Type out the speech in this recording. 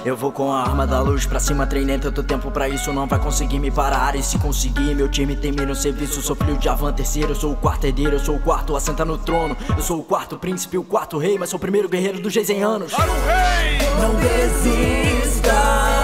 Eu vou com a arma da luz pra cima, treinei tanto tempo pra isso, não vai conseguir me parar. E se conseguir, meu time termina o serviço. Sou filho de Avan terceiro, eu sou o quarto herdeiro, eu sou o quarto a sentar no trono. Eu sou o quarto príncipe, o quarto rei, mas sou o primeiro guerreiro dos 100 anos. Não desista.